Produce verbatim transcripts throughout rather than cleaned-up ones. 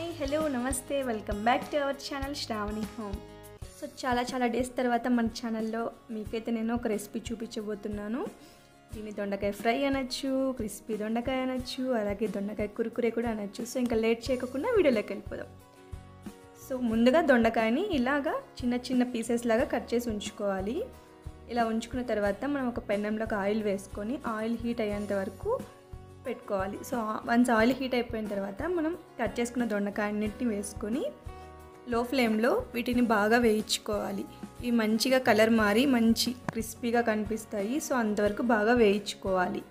Hi hello నమస్తే welcome back to our channel Sravani home. So చాలా చాలా డేస్ తర్వాత మన ఛానల్లో మీకైతే నేను ఒక రెసిపీ చూపించబోతున్నాను. దీన్ని దొండకాయ ఫ్రై అనొచ్చు, క్రిస్పీ దొండకాయ అనొచ్చు, అలాగే దొండకాయ కురుకురే కూడా అనొచ్చు. సో ఇంకా లేట్ చేయకుండా వీడియోలోకి వెళ్ళిపోదాం. సో ముందుగా దొండకాయని ఇలాగా చిన్న చిన్న పీసెస్ లాగా కట్ చేసి ఉంచుకోవాలి. ఇలా ఉంచుకున్న తర్వాత మనం ఒక పెన్నంలోకి ఆయిల్ వేసుకొని ఆయిల్ హీట్ అయ్యేంత వరకు పెట్టుకోవాలి. సో వన్స్ ఆయిల్ హీట్ అయిపోయిన తర్వాత మనం కట్ చేసుకున్న దొండకాయన్నిటిని వేసుకొని లో ఫ్లేమ్లో వీటిని బాగా వేయించుకోవాలి. ఇవి మంచిగా కలర్ మారి మంచి క్రిస్పీగా కనిపిస్తాయి. సో అంతవరకు బాగా వేయించుకోవాలి.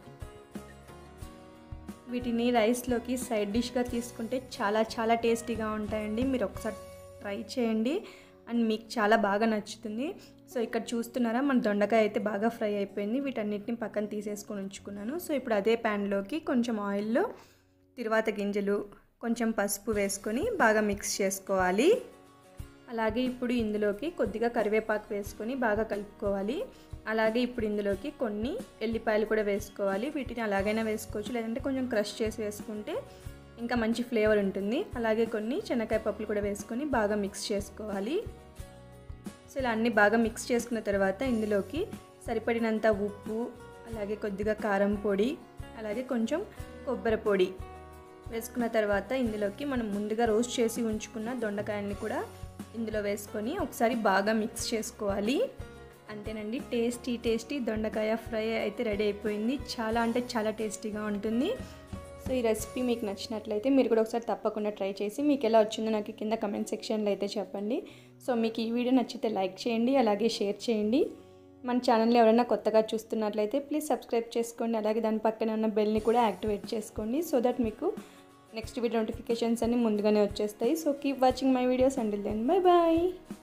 వీటిని రైస్లోకి సైడ్ డిష్గా తీసుకుంటే చాలా చాలా టేస్టీగా ఉంటాయండి. మీరు ఒకసారి ట్రై చేయండి అండ్ మీకు చాలా బాగా నచ్చుతుంది. సో ఇక్కడ చూస్తున్నారా, మన దొండకాయ అయితే బాగా ఫ్రై అయిపోయింది. వీటన్నిటిని పక్కన తీసేసుకొని ఉంచుకున్నాను. సో ఇప్పుడు అదే ప్యాన్లోకి కొంచెం ఆయిల్లో తిరువాత గింజలు, కొంచెం పసుపు వేసుకొని బాగా మిక్స్ చేసుకోవాలి. అలాగే ఇప్పుడు ఇందులోకి కొద్దిగా కరివేపాకు వేసుకొని బాగా కలుపుకోవాలి. అలాగే ఇప్పుడు ఇందులోకి కొన్ని ఎల్లిపాయలు కూడా వేసుకోవాలి. వీటిని అలాగైనా వేసుకోవచ్చు, లేదంటే కొంచెం క్రష్ చేసి వేసుకుంటే ఇంకా మంచి ఫ్లేవర్ ఉంటుంది. అలాగే కొన్ని శనగకాయ పప్పులు కూడా వేసుకొని బాగా మిక్స్ చేసుకోవాలి. సో ఇలా అన్నీ బాగా మిక్స్ చేసుకున్న తర్వాత ఇందులోకి సరిపడినంత ఉప్పు, అలాగే కొద్దిగా కారం పొడి, అలాగే కొంచెం కొబ్బరి పొడి వేసుకున్న తర్వాత ఇందులోకి మనం ముందుగా రోస్ట్ చేసి ఉంచుకున్న దొండకాయల్ని కూడా ఇందులో వేసుకొని ఒకసారి బాగా మిక్స్ చేసుకోవాలి. అంతేనండి, టేస్టీ టేస్టీ దొండకాయ ఫ్రై అయితే రెడీ అయిపోయింది. చాలా అంటే చాలా టేస్టీగా ఉంటుంది. సో ఈ రెసిపీ మీకు నచ్చినట్లయితే మీరు కూడా ఒకసారి తప్పకుండా ట్రై చేసి మీకు ఎలా వచ్చిందో నాకు కింద కమెంట్ సెక్షన్లో అయితే చెప్పండి. సో మీకు ఈ వీడియో నచ్చితే లైక్ చేయండి, అలాగే షేర్ చేయండి. మన ఛానల్లో ఎవరైనా కొత్తగా చూస్తున్నట్లయితే ప్లీజ్ సబ్స్క్రైబ్ చేసుకోండి. అలాగే దాని పక్కన ఉన్న బెల్ని కూడా యాక్టివేట్ చేసుకోండి. సో దట్ మీకు నెక్స్ట్ వీడియో నోటిఫికేషన్స్ అన్ని ముందుగానే వచ్చేస్తాయి. So keep watching my videos until then bye bye.